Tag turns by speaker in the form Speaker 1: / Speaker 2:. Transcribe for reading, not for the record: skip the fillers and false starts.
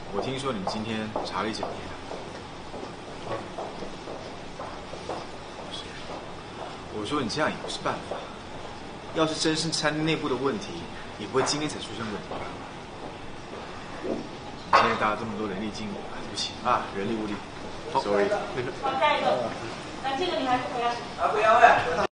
Speaker 1: 我听说你们今天查了一整天。我说你这样也不是办法。要是真是餐厅内部的问题，也不会今天才出现问题。现在大家这么多人力经理，对不起啊，人力物力 ，sorry。
Speaker 2: 好，下一个，那这个女孩子回答什么？
Speaker 3: 不要问。